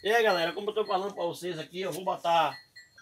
E aí, galera, como eu tô falando pra vocês aqui, eu vou botar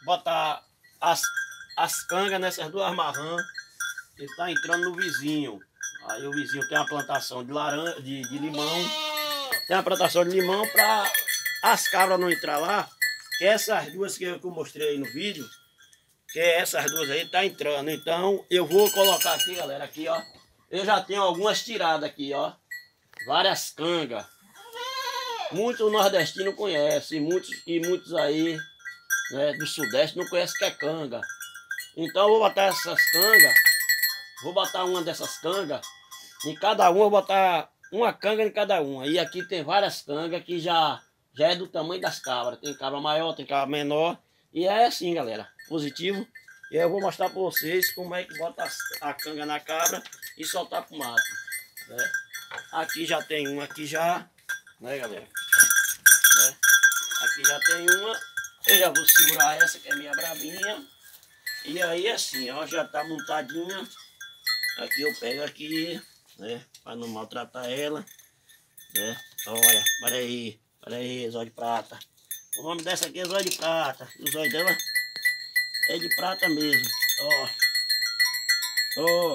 as cangas nessas duas marrãs que tá entrando no vizinho. Aí o vizinho tem uma plantação de laranja, de limão. Tem uma plantação de limão para as cabras não entrar lá. Que essas duas que eu mostrei aí no vídeo, que essas duas aí tá entrando. Então eu vou colocar aqui, galera, aqui ó. Eu já tenho algumas tiradas aqui, ó. Várias cangas. Muitos nordestinos conhecem, muitos aí, né, do sudeste não conhecem que é canga. Então eu vou botar essas cangas, vou botar uma dessas cangas, em cada uma eu vou botar uma canga em cada uma. E aqui tem várias cangas que já é do tamanho das cabras. Tem cabra maior, tem cabra menor. E é assim, galera, positivo. E eu vou mostrar para vocês como é que bota a canga na cabra e soltar pro mato, né? Aqui já tem uma, aqui já, né, galera? Né? Aqui já tem uma. Eu já vou segurar essa que é minha brabinha. E aí assim, ó, já tá montadinha. Aqui eu pego aqui, né, para não maltratar ela, né? Olha, olha aí, zóio de prata. O nome dessa aqui é zóio de prata. O zóio dela é de prata mesmo. Ó, ó.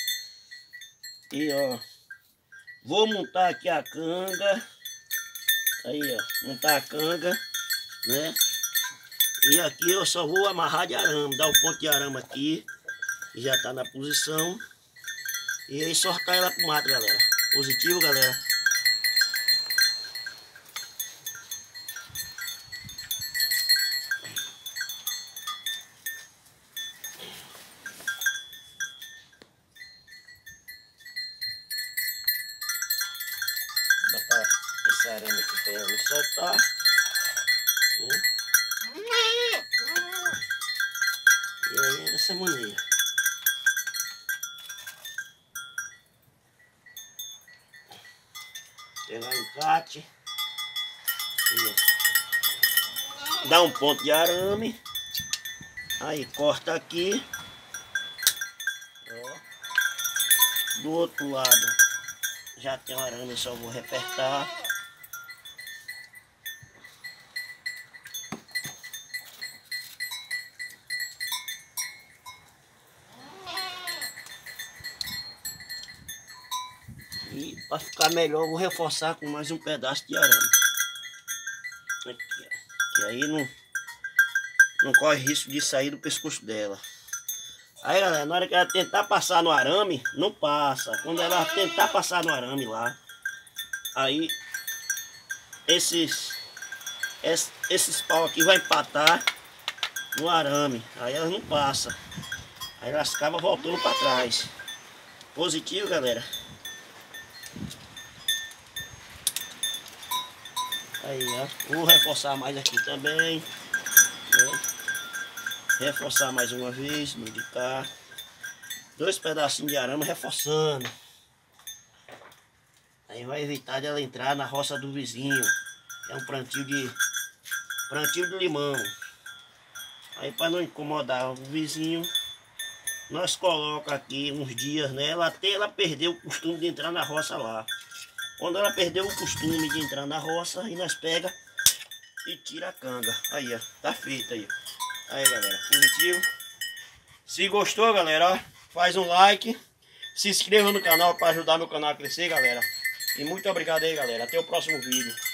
E ó, vou montar aqui a canga. Aí ó, montar a canga, né? E aqui eu só vou amarrar de arame, dar o ponto de arame aqui, que já tá na posição. E aí sortar ela pro mato, galera. Positivo, galera. Vou botar esse arame aqui pra ela não soltar, né? E aí dessa maneira. Pegar o alicate. Dá um ponto de arame. Aí corta aqui. Ó. Do outro lado já tem o arame, eu só vou repertar. E para ficar melhor eu vou reforçar com mais um pedaço de arame. Aqui, ó. Que aí não corre risco de sair do pescoço dela. Aí, galera, na hora que ela tentar passar no arame, não passa. Quando ela tentar passar no arame lá, aí esses pau aqui vai empatar no arame. Aí elas não passam. Aí elas acabam voltando para trás. Positivo, galera. Aí, ó. Vou reforçar mais aqui também, né? Reforçar mais uma vez, no de cá. 2 pedacinhos de arame reforçando. Aí vai evitar dela entrar na roça do vizinho. É um plantio de limão. Aí para não incomodar o vizinho, nós colocamos aqui uns dias nela até ela perder o costume de entrar na roça lá. Quando ela perdeu o costume de entrar na roça, aí nós pega e tira a canga. Aí, ó, tá feito aí. Aí, galera, positivo. Se gostou, galera, ó, faz um like. Se inscreva no canal para ajudar meu canal a crescer, galera. E muito obrigado aí, galera. Até o próximo vídeo.